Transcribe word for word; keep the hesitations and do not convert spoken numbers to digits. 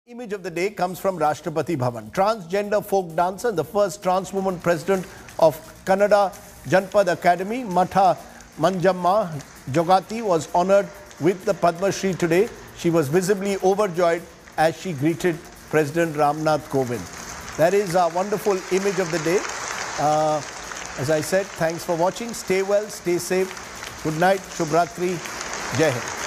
Image of the day comes from Rashtrapati Bhavan. Transgender folk dancer and the first trans woman president of Kannada Janpad Academy, Matha Manjamma Jogati, was honored with the Padma Shri today. She was visibly overjoyed as she greeted President Ramnath Kovind. That is a wonderful image of the day. Uh, as I said, thanks for watching. Stay well, stay safe. Good night, Shubhratri, Jai Hind.